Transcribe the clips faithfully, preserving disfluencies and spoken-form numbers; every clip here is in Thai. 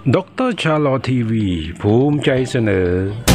ดร.ชาลอทีวีภูมิใจเสนอ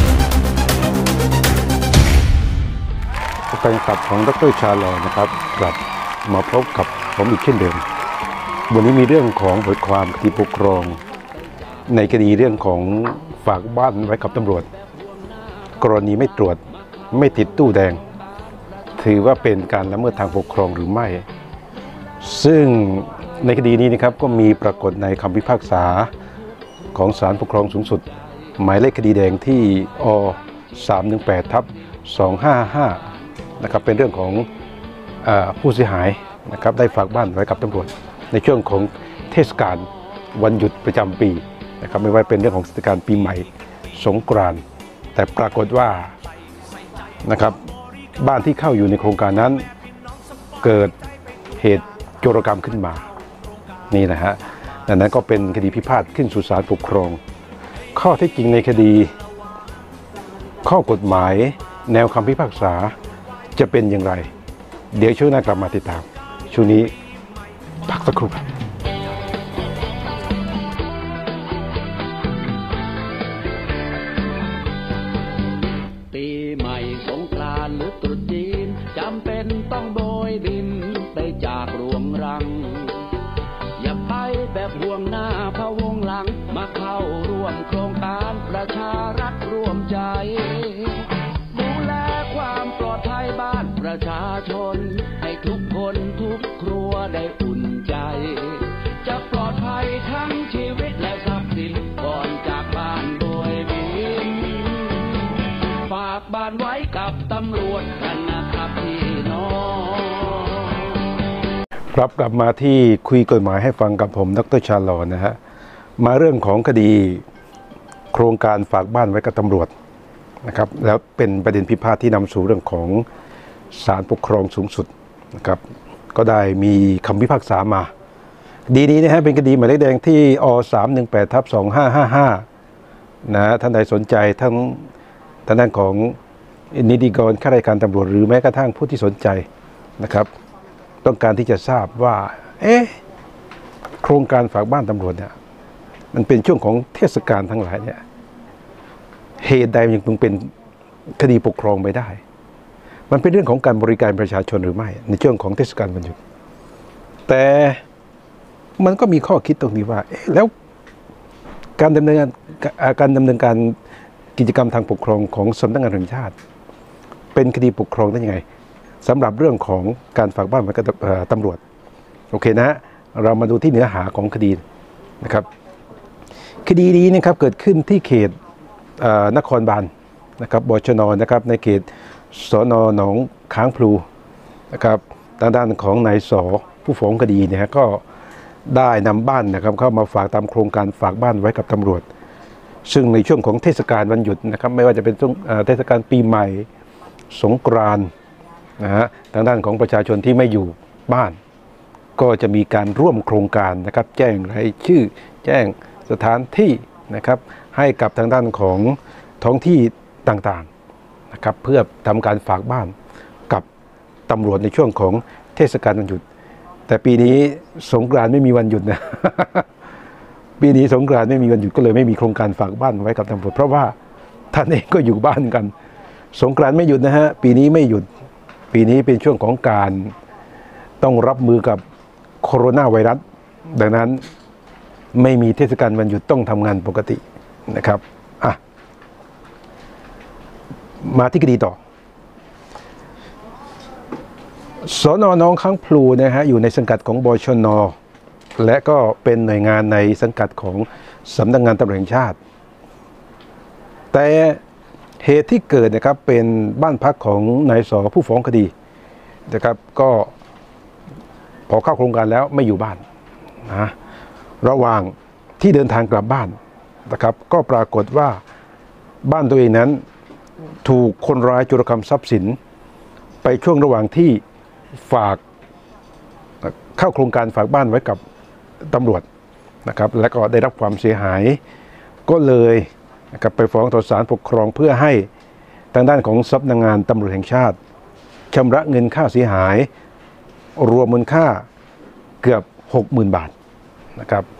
แฟนคลับของดร.ชาลอนะครับกลับมาพบกับผมอีกเช่นเดิมวันนี้มีเรื่องของบทความคดีปกครองในคดีเรื่องของฝากบ้านไว้กับตำรวจกรณีไม่ตรวจไม่ติดตู้แดงถือว่าเป็นการละเมิดทางปกครองหรือไม่ซึ่งในคดีนี้นะครับก็มีปรากฏในคำพิพากษาของศาลปกครองสูงสุดหมายเลขคดีแดงที่อ สามหนึ่งแปด ทับ สองห้าห้า นะครับเป็นเรื่องของเอ่อผู้เสียหายนะครับได้ฝากบ้านไว้กับตำรวจในช่วงของเทศกาลวันหยุดประจำปีนะครับไม่ว่าเป็นเรื่องของเทศกาลปีใหม่สงกรานต์แต่ปรากฏว่านะครับบ้านที่เข้าอยู่ในโครงการนั้นเกิดเหตุโจรกรรมขึ้นมานี่นะฮะดังนั้นก็เป็นคดีพิพาทขึ้นสู่ศาลปกครองข้อเท็จจริงในคดีข้อกฎหมายแนวคำพิพากษาจะเป็นอย่างไรเดี๋ยวช่วงหน้ากลับมาติดตามช่วงนี้พักสักครู่ครับปีใหม่สงกรานต์หรือตรุษจีนจำเป็นต้องโบยบินไปจากรวงรังอย่าไปแบบห่วงหน้าพะวงหลังมาเข้าร่วมโครงการประชารัฐร่วมใจดูแลความปลอดภัยบ้านประชาชนให้ทุกคนทุกครัวได้อุ่นใจจะปลอดภัยทั้งชีวิตและทรัพย์สินก่อนจากบ้านโดยบินฝากบ้านไว้กับตำรวจกันนะครับพี่น้องครับกลับมาที่คุยกฎหมายให้ฟังกับผมดร.ชาลอนะฮะมาเรื่องของคดีโครงการฝากบ้านไว้กับตำรวจนะครับแล้วเป็นประเด็นพิพาทที่นำสู่เรื่องของศาลปกครองสูงสุดนะครับก็ได้มีคำพิพากษามาคดีนี้นะฮะเป็นคดีหมายเลขแดงที่อ สามหนึ่งแปด ทับ สองห้าห้าห้านะท่านใดสนใจทั้งทางด้านของนิติกรข้าราชการตำรวจหรือแม้กระทั่งผู้ที่สนใจนะครับต้องการที่จะทราบว่าเอ๊ะโครงการฝากบ้านตำรวจเนี่ยมันเป็นช่วงของเทศกาลทั้งหลายเนี่ยเหตุใดยังคงเป็นคดีปกครองไม่ได้มันเป็นเรื่องของการบริการประชาชนหรือไม่ในช่วงของเทศกาลวันหยุดแต่มันก็มีข้อคิดตรงนี้ว่าเอ๊ะแล้วการดำเนินการดำเนินการกิจกรรมทางปกครองของสำนักงานแห่งชาติเป็นคดีปกครองได้ยังไงสำหรับเรื่องของการฝากบ้านไว้กับตำรวจโอเคนะเรามาดูที่เนื้อหาของคดีนะครับคดีนี้นะครับเกิดขึ้นที่เขตนครบาลนะครับบชนนะครับในเขตสน.หนองค้างพลูนะครับทางด้านของนายส.ผู้ฟ้องคดีเนี่ยก็ได้นำบ้านนะครับเข้ามาฝากตามโครงการฝากบ้านไว้กับตำรวจซึ่งในช่วงของเทศกาลวันหยุดนะครับไม่ว่าจะเป็นช่วงเทศกาลปีใหม่สงกรานต์นะฮะทางด้านของประชาชนที่ไม่อยู่บ้านก็จะมีการร่วมโครงการนะครับแจ้งรายชื่อแจ้งสถานที่นะครับให้กับทางด้านของท้องที่ต่างๆนะครับเพื่อทำการฝากบ้านกับตำรวจในช่วงของเทศกาลวันหยุดแต่ปีนี้สงกรานต์ไม่มีวันหยุดนะ ปีนี้สงกรานต์ไม่มีวันหยุดก็เลยไม่มีโครงการฝากบ้านไว้กับตำรวจเพราะว่าท่านเองก็อยู่บ้านกันสงกรานต์ไม่หยุดนะฮะปีนี้ไม่หยุดปีนี้เป็นช่วงของการต้องรับมือกับโคโรนาไวรัสดังนั้นไม่มีเทศกาลวันหยุดต้องทำงานปกตินะครับอ่ะมาที่คดีต่อสน.หนองค้างพลูนะฮะอยู่ในสังกัดของบชน.และก็เป็นหน่วยงานในสังกัดของสำนักงานตำรวจแห่งชาติแต่เหตุที่เกิดนะครับเป็นบ้านพักของนายส.ผู้ฟ้องคดีนะครับก็พอเข้าโครงการแล้วไม่อยู่บ้านนะระหว่างที่เดินทางกลับบ้านนะครับก็ปรากฏว่าบ้านตัวเองนั้นถูกคนร้ายโจรกรรมทรัพย์สินไปช่วงระหว่างที่ฝากเข้าโครงการฝากบ้านไว้กับตำรวจนะครับและก็ได้รับความเสียหายก็เลยนะครับไปฟ้องต่อศาลปกครองเพื่อให้ทางด้านของสำนักงานตำรวจแห่งชาติชำระเงินค่าเสียหายรวมมูลค่าเกือบ หกหมื่น บาทนะครับ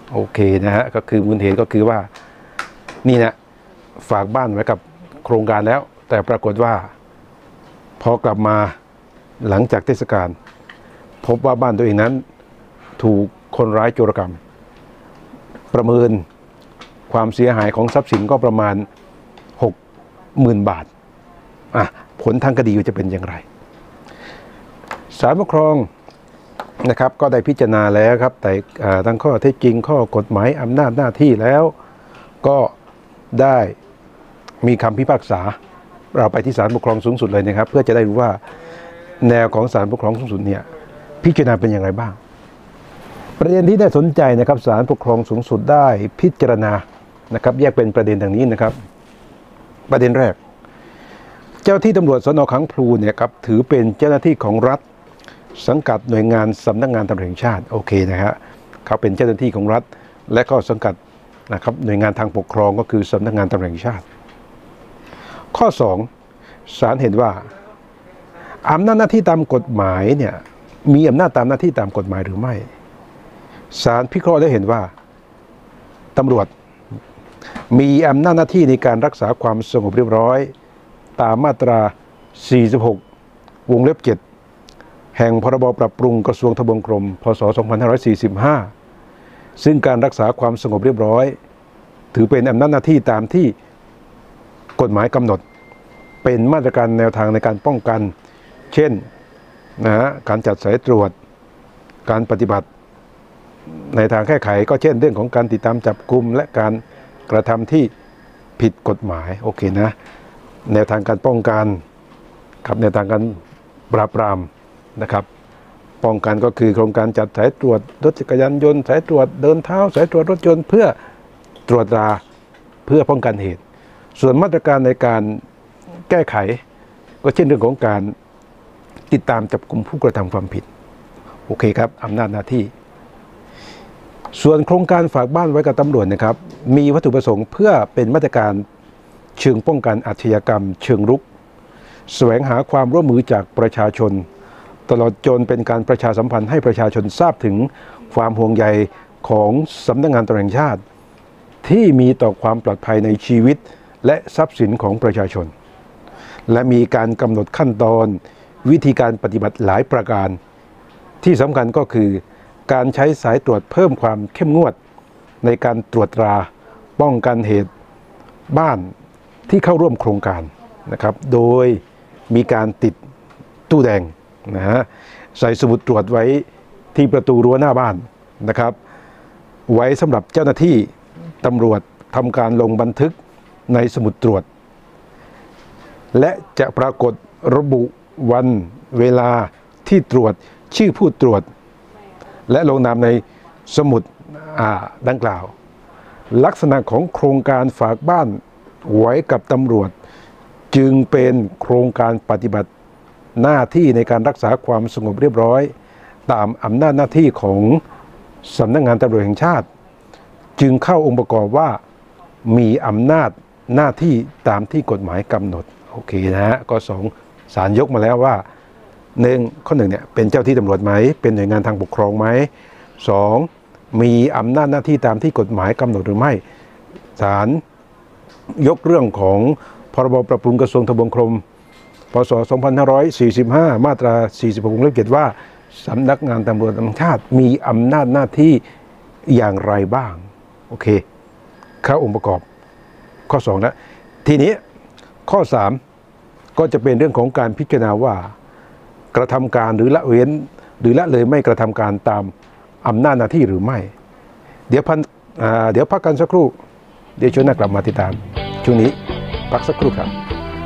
โอเคนะฮะก็คือมูลเหตุก็คือว่านี่นะฝากบ้านไว้กับโครงการแล้วแต่ปรากฏว่าพอกลับมาหลังจากเทศกาลพบว่าบ้านตัวเองนั้นถูกคนร้ายโจรกรรมประเมินความเสียหายของทรัพย์สินก็ประมาณ หกหมื่น บาทอ่ะผลทางคดีจะเป็นอย่างไรศาลปกครองนะครับก็ได้พิจารณาแล้วครับแต่ทั้งข้อเท็จจริงข้อกฎหมายอำนาจหน้าที่แล้วก็ได้มีคำพิพากษาเราไปที่ศาลปกครองสูงสุดเลยนะครับเพื่อจะได้รู้ว่าแนวของศาลปกครองสูงสุดเนี่ยพิจารณาเป็นอย่างไรบ้างประเด็นที่ได้สนใจนะครับศาลปกครองสูงสุดได้พิจารณานะครับแยกเป็นประเด็นดังนี้นะครับประเด็นแรกเจ้าที่ตำรวจสน.ขังพลูเนี่ยครับถือเป็นเจ้าหน้าที่ของรัฐสังกัดหน่วยงานสำนักงานตำรวจแห่งชาติโอเคนะฮะเขาเป็นเจ้าหน้าที่ของรัฐและก็สังกัดนะครับหน่วยงานทางปกครองก็คือสำนักงานตำรวจแห่งชาติข้อสองศาลเห็นว่าอำนาจหน้าที่ตามกฎหมายเนี่ยมีอำนาจตามหน้าที่ตามกฎหมายหรือไม่ศาลพิเคราะห์ได้เห็นว่าตำรวจมีอำนาจหน้าที่ในการรักษาความสงบเรียบร้อยตามมาตราสี่สิบหกวงเล็บเจ็ดแห่งพรบปรับปรุงกระทรวงทบวงกรมพ.ศ. สองพันห้าร้อยสี่สิบห้าซึ่งการรักษาความสงบเรียบร้อยถือเป็นอำนาจหน้าที่ตามที่กฎหมายกำหนดเป็นมาตรการแนวทางในการป้องกันเช่นนะฮะการจัดสายตรวจการปฏิบัติในทางแก้ไขก็เช่นเรื่องของการติดตามจับกุมและการกระทำที่ผิดกฎหมายโอเคนะแนวทางการป้องกันกับแนวทางการปราบปรามนะครับป้องกันก็คือโครงการจัดสายตรวจรถจักรยานยนต์สายตรวจเดินเท้าสายตรวจรถยนต์เพื่อตรวจตราเพื่อป้องกันเหตุส่วนมาตรการในการแก้ไขก็เช่นเรื่องของการติดตามจับกุมผู้กระทำความผิดโอเคครับอำนาจหน้าที่ส่วนโครงการฝากบ้านไว้กับตำรวจนะครับมีวัตถุประสงค์เพื่อเป็นมาตรการเชิงป้องกันอาชญากรรมเชิงรุกแสวงหาความร่วมมือจากประชาชนตลอดจนเป็นการประชาสัมพันธ์ให้ประชาชนทราบถึงความห่วงใยของสำนักงานตำรวจแห่งชาติที่มีต่อความปลอดภัยในชีวิตและทรัพย์สินของประชาชนและมีการกำหนดขั้นตอนวิธีการปฏิบัติหลายประการที่สำคัญก็คือการใช้สายตรวจเพิ่มความเข้มงวดในการตรวจตราป้องกันเหตุบ้านที่เข้าร่วมโครงการนะครับโดยมีการติดตู้แดงนะฮะใส่สมุดตรวจไว้ที่ประตูรั้วหน้าบ้านนะครับไว้สำหรับเจ้าหน้าที่ตำรวจทำการลงบันทึกในสมุดตรวจและจะปรากฏระบุวันเวลาที่ตรวจชื่อผู้ตรวจและลงนามในสมุดดังกล่าวลักษณะของโครงการฝากบ้านไว้กับตำรวจจึงเป็นโครงการปฏิบัติหน้าที่ในการรักษาความสงบเรียบร้อยตามอำนาจหน้าที่ของสำนักงานตำรวจแห่งชาติจึงเข้าองค์ประกอบว่ามีอำนาจหน้าที่ตามที่กฎหมายกำหนดโอเคนะฮะก็สองศาลยกมาแล้วว่าหนึ่งข้อหนึ่งเนี่ยเป็นเจ้าที่ตำรวจไหมเป็นหน่วยงานทางปกครองไหมสองมีอำนาจหน้าที่ตามที่กฎหมายกำหนดหรือไม่ศาลยกเรื่องของพรบปรับปรุงกระทรวงทบวงกรมพ.ศ. สองพันห้าร้อยสี่สิบห้ามาตราสี่สิบหกวงเล็บเจ็ดว่าสำนักงานตำรวจแห่งชาติมีอำนาจหน้าที่อย่างไรบ้างโอเคเข้าองค์ประกอบข้อสองแล้วทีนี้ข้อสามก็จะเป็นเรื่องของการพิจารณาว่ากระทำการหรือละเว้นหรือละเลยไม่กระทำการตามอำนาจหน้าที่หรือไม่เดี๋ยวพันเดี๋ยวพักกันสักครู่เดี๋ยวช่วงหน้ากลับมาติดตามช่วงนี้พักสักครู่ครับ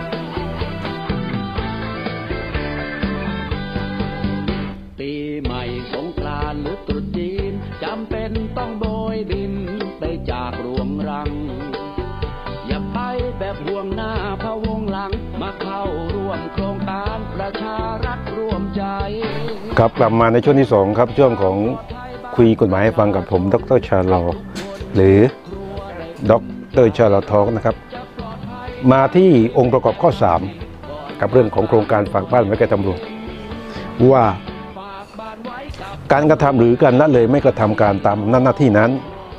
ปีใหม่สงกรานต์หรือตรุษจีนจำเป็นต้องโบยบินไปจากรวงรังอย่าไปแบบห่วงหน้าพะวงหลังมาเข้าร่วมโครงการประชารัฐร่วมใจครับกลับมาในช่วงที่สองครับช่วงของคุยกฎหมายให้ฟังกับผมดร.ชาลอหรือดร.ชาลอทอล์กนะครับมาที่องค์ประกอบข้อสามกับเรื่องของโครงการฝากบ้านไว้กับตำรวจว่า การกระทำหรือการละเลยไม่กระทำการตามหน้าที่นั้น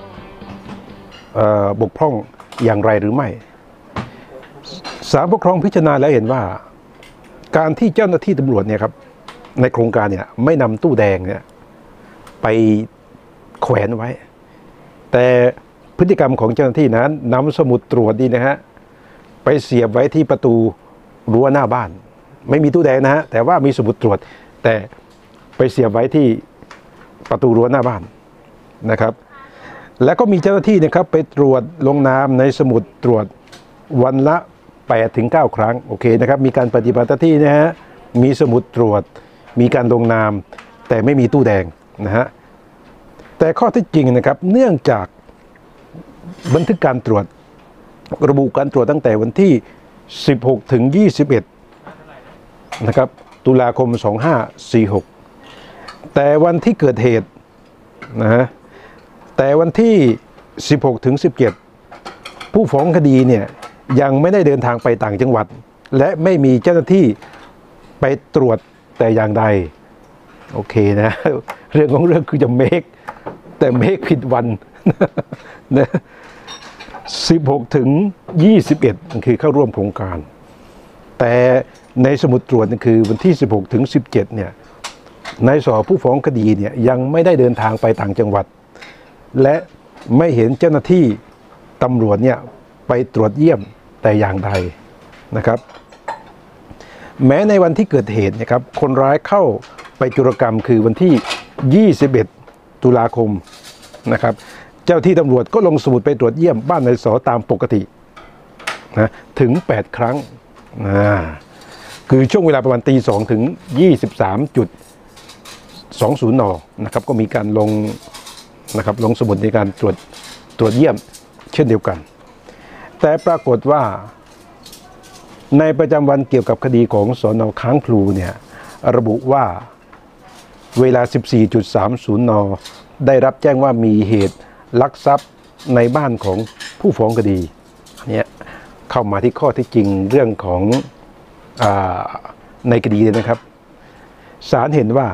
บกพร่องอย่างไรหรือไม่ศาลปกครองพิจารณาแล้วเห็นว่าการที่เจ้าหน้าที่ตำรวจเนี่ยครับในโครงการเนี่ยไม่นำตู้แดงเนี่ยไปแขวนไว้แต่พฤติกรรมของเจ้าหน้าที่นั้นนำสมุดตรวจดีนะฮะไปเสียบไว้ที่ประตูรั้วหน้าบ้านไม่มีตู้แดงนะฮะแต่ว่ามีสมุดตรวจแต่ไปเสียบไว้ที่ประตูรั้วหน้าบ้านนะครับแล้วก็มีเจ้าหน้าที่นะครับไปตรวจลงนามในสมุดตรวจวันละแปดถึงเก้าครั้งโอเคนะครับมีการปฏิบัติหน้าที่นะฮะมีสมุดตรวจมีการลงนามแต่ไม่มีตู้แดงนะฮะแต่ข้อที่จริงนะครับเนื่องจากบันทึกการตรวจระบุการตรวจตั้งแต่วันที่สิบหกถึงยี่สิบเอ็ดนะครับตุลาคมสองห้าสี่หกแต่วันที่เกิดเหตุนะฮะแต่วันที่สิบหกถึงสิบเจ็ดผู้ฟ้องคดีเนี่ยยังไม่ได้เดินทางไปต่างจังหวัดและไม่มีเจ้าหน้าที่ไปตรวจแต่อย่างใดโอเคนะเรื่องของเรื่องคือจะเมคแต่เมคผิดวันนะสิบหกถึงยี่สิบเอ็ดคือเข้าร่วมโครงการแต่ในสมุดตรวจนี่คือวันที่สิบหกถึงสิบเจ็ดเนี่ยนายสอผู้ฟ้องคดีเนี่ยยังไม่ได้เดินทางไปต่างจังหวัดและไม่เห็นเจ้าหน้าที่ตำรวจเนี่ยไปตรวจเยี่ยมแต่อย่างใดนะครับแม้ในวันที่เกิดเหตุนะครับคนร้ายเข้าไปจุรกรรมคือวันที่ยี่สิบเอ็ดตุลาคมนะครับเจ้าที่ตำรวจก็ลงสมุดไปตรวจเยี่ยมบ้านนายสอตามปกตินะถึงแปดครั้งนะคือช่วงเวลาประมาณตีสองถึงยี่สิบสามจุดสองศูนย์นนะครับก็มีการลงนะครับลงสมุดในการตรวจตรวจเยี่ยมเช่นเดียวกันแต่ปรากฏว่าในประจำวันเกี่ยวกับคดีของสน.ค้างพลูเนี่ยระบุว่าเวลา สิบสี่จุดสามศูนย์ นได้รับแจ้งว่ามีเหตุลักทรัพย์ในบ้านของผู้ฟ้องคดีเนี่ยเข้ามาที่ข้อที่จริงเรื่องของอ่าในคดีเลยนะครับศาลเห็นว่า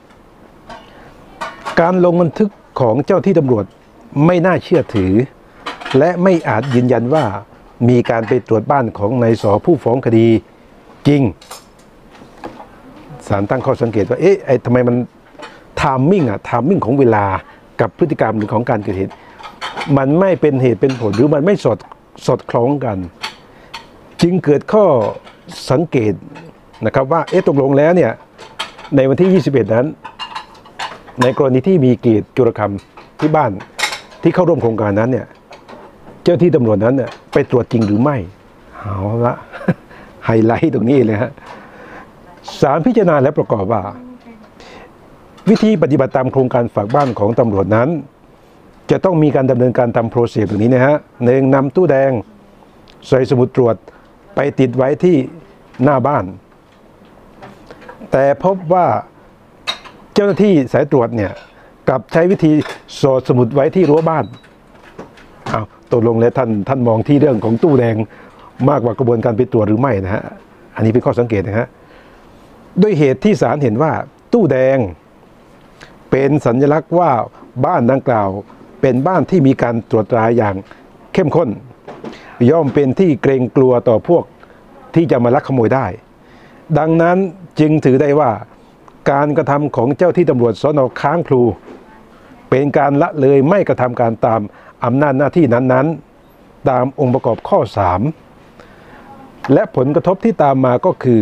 การลงบันทึกของเจ้าที่ตำรวจไม่น่าเชื่อถือและไม่อาจยืนยันว่ามีการไปตรวจบ้านของนายสอผู้ฟ้องคดีจริงศาลตั้งข้อสังเกตว่าเอ๊ะไอ้ทำไมมันไทามมิ่งอะไทามมิ่งของเวลากับพฤติกรรมหรือของการเกิดเหตุมันไม่เป็นเหตุเป็นผลหรือมันไม่สอดสอดคล้องกันจึงเกิดข้อสังเกตนะครับว่าเอ๊ะตกลงแล้วเนี่ยในวันที่ยี่สิบเอ็ดนั้นในกรณีที่มีเกียรติจุรกรรมที่บ้านที่เข้าร่วมโครงการนั้นเนี่ยเจ้าที่ตำรวจนั้นเนี่ยไปตรวจจริงหรือไม่เอาละ ไฮไลท์ตรงนี้เลยฮะศาลพิจารณาและประกอบว่าวิธีปฏิบัติตามโครงการฝากบ้านของตำรวจนั้นจะต้องมีการดำเนินการตามโปรเซสตรงนี้นะฮะหนึ่งนำตู้แดงใส่สมุดตรวจไปติดไว้ที่หน้าบ้านแต่พบว่าเจ้าหน้าที่สายตรวจเนี่ยกลับใช้วิธีสอดสมุดไว้ที่รั้วบ้านอ้าวตกลงแล้วท่านท่านมองที่เรื่องของตู้แดงมากกว่ากระบวนการไปตรวจหรือไม่นะฮะอันนี้เป็นข้อสังเกตนะฮะด้วยเหตุที่ศาลเห็นว่าตู้แดงเป็นสัญลักษณ์ว่าบ้านดังกล่าวเป็นบ้านที่มีการตรวจตราอย่างเข้มข้นย่อมเป็นที่เกรงกลัวต่อพวกที่จะมาลักขโมยได้ดังนั้นจึงถือได้ว่าการกระทำของเจ้าที่ตำรวจสน.ค้างพลูเป็นการละเลยไม่กระทำการตามอำนาจหน้าที่นั้นๆตามองค์ประกอบข้อสามและผลกระทบที่ตามมาก็คือ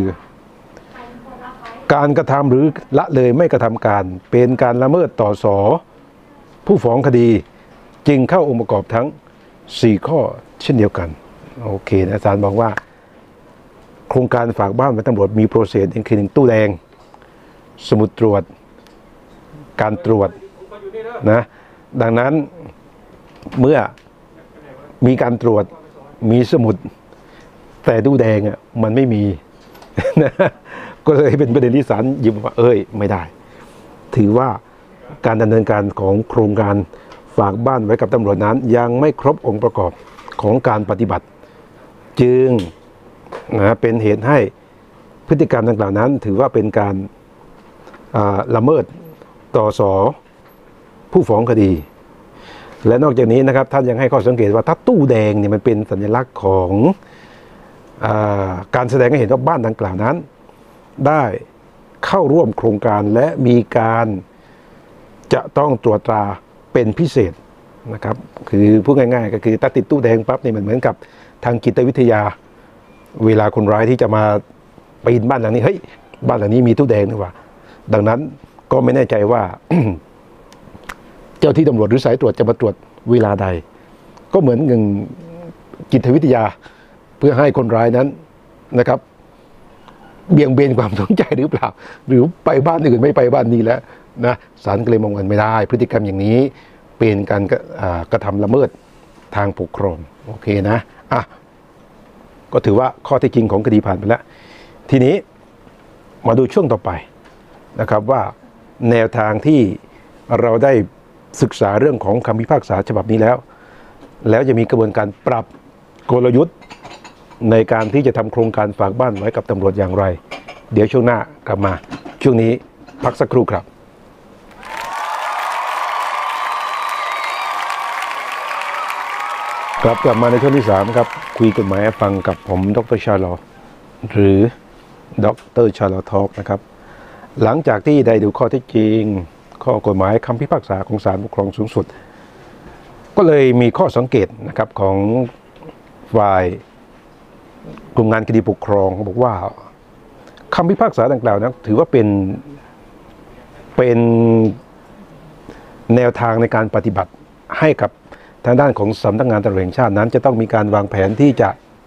การกระทำหรือละเลยไม่กระทำการเป็นการละเมิดต่อสอผู้ฟ้องคดีจึงเข้าองค์ประกอบทั้งสี่ข้อเช่นเดียวกันโอเคนะอาจารย์บอกว่าโครงการฝากบ้านไว้ตำรวจมีโปรเซสอย่างคือหนึ่งตู้แดงสมุดตรวจการตรวจนะดังนั้นเมื่อมีการตรวจมีสมุดแต่ตู้แดงอ่ะมันไม่มีนะก็เลยเป็นประเด็นที่ศาลหยิบว่าเอ้ยไม่ได้ถือว่าการดำเนินการของโครงการฝากบ้านไว้กับตำรวจนั้นยังไม่ครบองค์ประกอบของการปฏิบัติจึงนะเป็นเหตุให้พฤติกรรมดังกล่าวนั้นถือว่าเป็นการละเมิดต่อสอผู้ฟ้องคดีและนอกจากนี้นะครับท่านยังให้ข้อสังเกตว่าถ้าตู้แดงเนี่ยมันเป็นสัญลักษณ์ของอาการแสดงให้เห็นว่าบ้านดังกล่าวนั้นได้เข้าร่วมโครงการและมีการจะต้องตรวจตราเป็นพิเศษนะครับคือพูดง่ายๆก็คือถ้าติดตู้แดงปั๊บนี่มันเหมือนกับทางจิตวิทยาเวลาคนร้ายที่จะมาปีนบ้านหลังนี้เฮ้ยบ้านหลังนี้มีตู้แดงนี่หว่าดังนั้นก็ไม่แน่ใจว่า เจ้าที่ตำรวจหรือสายตรวจจะมาตรวจเวลาใดก็เหมือนหนึ่งจิตวิทยาเพื่อให้คนร้ายนั้นนะครับเบี่ยงเบนความสนใจหรือเปล่าหรือไปบ้านอื่นไม่ไปบ้านนี้แล้วนะศาลก็เลยมองกันไม่ได้พฤติกรรมอย่างนี้เป็นการกระทำละเมิดทางปกครองโอเคนะอ่ะก็ถือว่าข้อเท็จจริงของคดีผ่านไปแล้วทีนี้มาดูช่วงต่อไปนะครับว่าแนวทางที่เราได้ศึกษาเรื่องของคำพิพากษาฉบับนี้แล้วแล้วจะมีกระบวนการปรับกลยุทธ์ในการที่จะทำโครงการฝากบ้านไว้กับตำรวจอย่างไรเดี๋ยวช่วงหน้ากลับมาช่วงนี้พักสักครู่ครับกลับกลับมาในช่วงที่สามครับคุยกฎหมายฟังกับผมดร.ชาลอหรือดร.ชาลอทอล์กนะครับหลังจากที่ได้ดูข้อเท็จจริงข้อกฎหมายคำพิพากษาของศาลปกครองสูงสุดก็เลยมีข้อสังเกตนะครับของฝ่ายกลุ่มงานคดีปกครองบอกว่าคำพิพากษาดังกล่าวนั้นถือว่าเป็นเป็นแนวทางในการปฏิบัติให้กับทางด้านของสำนักงานตำรวจแห่งชาตินั้นจะต้องมีการวางแผนที่จะ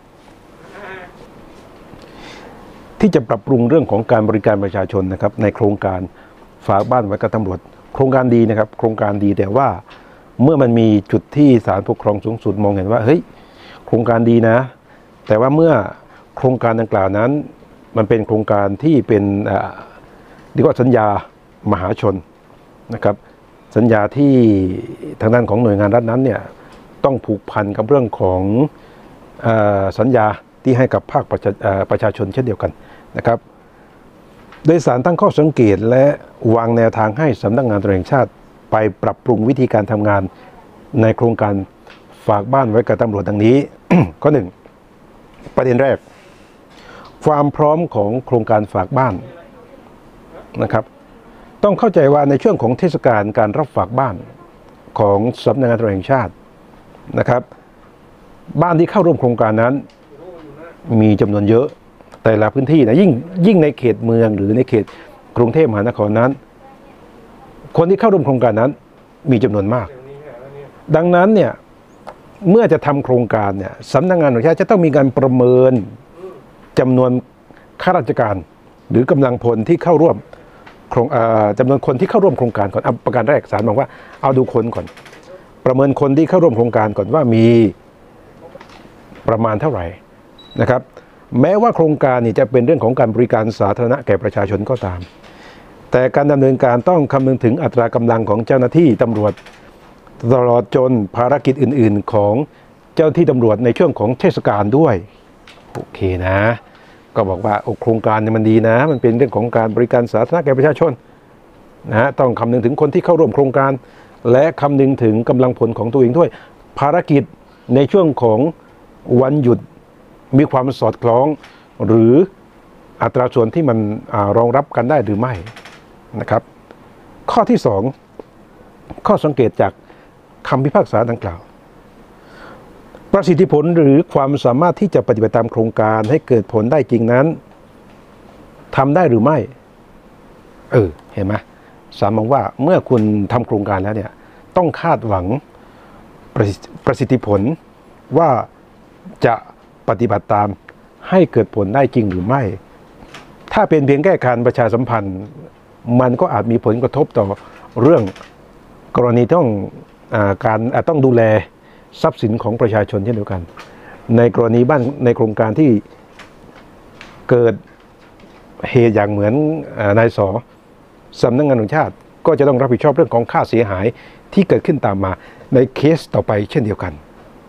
ที่จะปรับปรุงเรื่องของการบริการประชาชนนะครับในโครงการฝากบ้านไว้กับตำรวจโครงการดีนะครับโครงการดีแต่ว่าเมื่อมันมีจุดที่ศาลปกครองสูงสุดมองเห็นว่าเฮ้ยโครงการดีนะแต่ว่าเมื่อโครงการดังกล่าวนั้นมันเป็นโครงการที่เป็นเรียกว่าสัญญามหาชนนะครับสัญญาที่ทางด้านของหน่วยงานรัฐนั้นเนี่ยต้องผูกพันกับเรื่องของเอ่อสัญญาที่ให้กับภาคประชาประชาชนเช่นเดียวกันนะครับโดยศาลตั้งข้อสังเกตและวางแนวทางให้สำนักงานตำรวจแห่งชาติไปปรับปรุงวิธีการทำงานในโครงการฝากบ้านไว้กับตำรวจดังนี้ ข้อหนึ่งประเด็นแรกความพร้อมของโครงการฝากบ้านนะครับต้องเข้าใจว่าในช่วงของเทศกาลการรับฝากบ้านของสำนักงานตำรวจแห่งชาตินะครับบ้านที่เข้าร่วมโครงการนั้นมีจำนวนเยอะแต่ละพื้นที่นะยิ่งยิ่งในเขตเมืองหรือในเขตกรุงเทพมหานครนั้นคนที่เข้าร่วมโครงการนั้นมีจำนวนมากดังนั้นเนี่ยเมื่อจะทำโครงการเนี่ยสำนักงานตำรวจแห่งชาติจะต้องมีการประเมินจำนวนข้าราชการหรือกำลังพลที่เข้าร่วมโครงจำนวนคนที่เข้าร่วมโครงการก่อนประการแรกศาลบอกว่าเอาดูคนก่อนประเมินคนที่เข้าร่วมโครงการก่อนว่ามีประมาณเท่าไหร่นะครับแม้ว่าโครงการนี่จะเป็นเรื่องของการบริการสาธารณะแก่ประชาชนก็ตามแต่การดำเนินการต้องคำนึงถึงอัตรากำลังของเจ้าหน้าที่ตำรวจตลอดจนภารกิจอื่นๆของเจ้าที่ตำรวจในช่วงของเทศกาลด้วยโอเคนะก็บอกว่าโครงการเนี่ยมันดีนะมันเป็นเรื่องของการบริการสาธารณะแก่ประชาชนนะต้องคำนึงถึงคนที่เข้าร่วมโครงการและคำนึงถึงกำลังพลของตัวเองด้วยภารกิจในช่วงของวันหยุดมีความสอดคล้องหรืออัตราส่วนที่มันรองรับกันได้หรือไม่นะครับข้อที่สองข้อสังเกตจากคำพิพากษาดังกล่าวประสิทธิผลหรือความสามารถที่จะปฏิบัติตามโครงการให้เกิดผลได้จริงนั้นทำได้หรือไม่เออเห็นไหมศาลมองว่าเมื่อคุณทำโครงการแล้วเนี่ยต้องคาดหวังประสิทธิผลว่าจะปฏิบัติตามให้เกิดผลได้จริงหรือไม่ถ้าเป็นเพียงแค่การประชาสัมพันธ์มันก็อาจมีผลกระทบต่อเรื่องกรณีต้องอาการอาจต้องดูแลทรัพย์สินของประชาชนเช่นเดียวกันในกรณีบ้านในโครงการที่เกิดเหตุอย่างเหมือนนายสอสำนักงานตำรวจแห่งชาติก็จะต้องรับผิดชอบเรื่องของค่าเสียหายที่เกิดขึ้นตามมาในเคสต่อไปเช่นเดียวกัน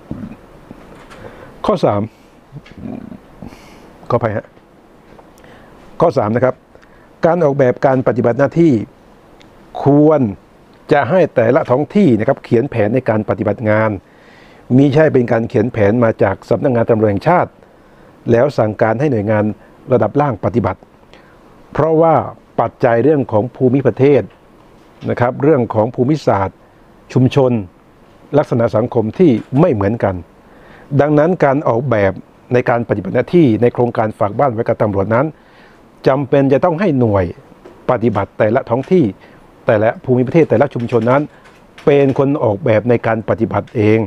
ข้อสามขออภัยฮะข้อสามนะครับการออกแบบการปฏิบัติหน้าที่ควรจะให้แต่ละท้องที่นะครับเขียนแผนในการปฏิบัติงานมิใช่เป็นการเขียนแผนมาจากสำนักงานตำรวจแห่งชาติแล้วสั่งการให้หน่วยงานระดับล่างปฏิบัติเพราะว่าปัจจัยเรื่องของภูมิประเทศนะครับเรื่องของภูมิศาสตร์ชุมชนลักษณะสังคมที่ไม่เหมือนกันดังนั้นการออกแบบในการปฏิบัติหน้าที่ในโครงการฝากบ้านไว้กับตำรวจนั้นจำเป็นจะต้องให้หน่วยปฏิบัติแต่ละท้องที่แต่ละภูมิประเทศแต่ละชุมชนนั้นเป็นคนออกแบบในการปฏิบัติเอง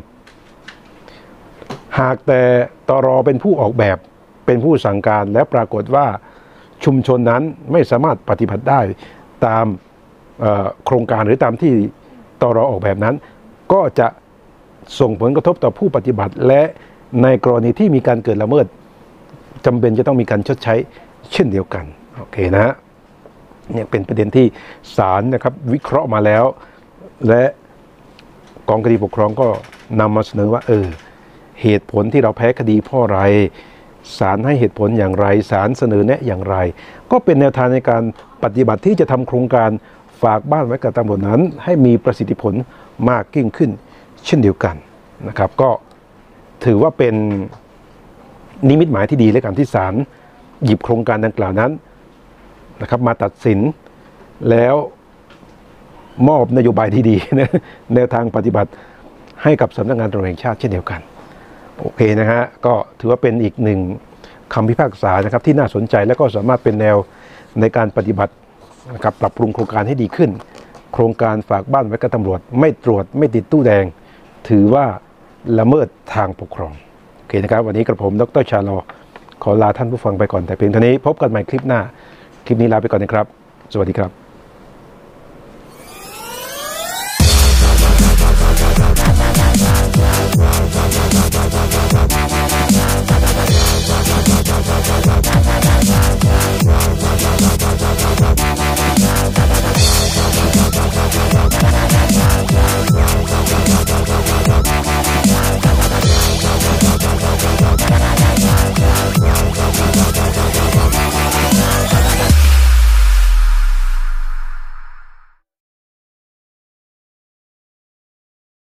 หากแต่ตร.เป็นผู้ออกแบบเป็นผู้สั่งการและปรากฏว่าชุมชนนั้นไม่สามารถปฏิบัติได้ตามโครงการหรือตามที่ตร.ออกแบบนั้นก็จะส่งผลกระทบต่อผู้ปฏิบัติและในกรณีที่มีการเกิดละเมิดจำเป็นจะต้องมีการชดใช้เช่นเดียวกันโอเคนะฮะเนี่ยเป็นประเด็นที่ศาลนะครับวิเคราะห์มาแล้วและกองคดีปกครองก็นำมาเสนอว่าเออเหตุผลที่เราแพ้คดีเพราะอะไรศาลให้เหตุผลอย่างไรศาลเสนอแนะอย่างไรก็เป็นแนวทางในการปฏิบัติที่จะทำโครงการฝากบ้านไว้กับตำรวจนั้นให้มีประสิทธิผลมากยิ่งขึ้นเช่นเดียวกันนะครับก็ถือว่าเป็นนิมิตหมายที่ดีและการที่ศาลหยิบโครงการดังกล่าวนั้นนะครับมาตัดสินแล้วมอบนโยบายที่ดีนะแนวทางปฏิบัติให้กับสำนักงานตำรวจแห่งชาติเช่นเดียวกันโอเคนะฮะก็ถือว่าเป็นอีกหนึ่งคำพิพากษานะครับที่น่าสนใจและก็สามารถเป็นแนวในการปฏิบัตินะครับปรับปรุงโครงการให้ดีขึ้นโครงการฝากบ้านไว้กับตำรวจไม่ตรวจไม่ติดตู้แดงถือว่าละเมิดทางปกครองโอเคนะครับวันนี้กระผมดร.ชาลอขอลาท่านผู้ฟังไปก่อนแต่เพียงเท่านี้พบกันใหม่คลิปหน้าคลิปนี้ลาไปก่อนนะครับสวัสดีครับ